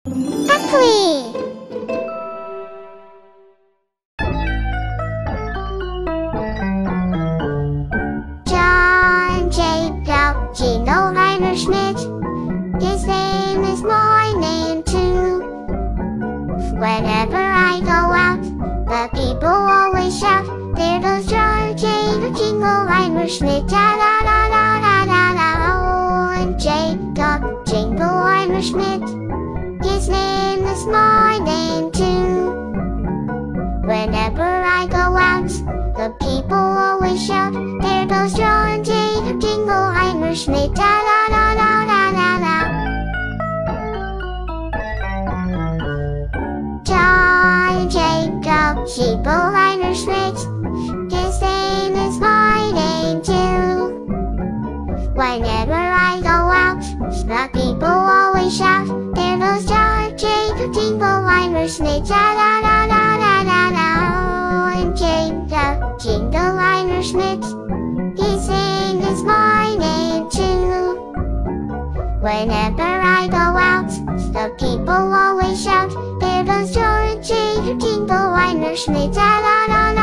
Barkley. Jacob Jingleheimer Schmidt. His name is my name too. Whenever I go out, the people always shout, "There goes Jacob Jingleheimer Schmidt." Da da da da da da da. Oh, and Jacob Jingleheimer Schmidt. His name is my name too. Whenever I go out, the people always shout, "There goes Jacob Jingleheimer Schmidt." Da da da da da da da. Jacob Jingleheimer Schmidt. His name is my name too. Whenever I go out, the people always shout, "There goes Jacob Jingleheimer Schmidt." Da da da da da da da. Oh, and Jacob Jingleheimer Schmidt. His name is my name too. Whenever I go out, the people always shout, "There goes Jacob Jingleheimer Schmidt." Da da da.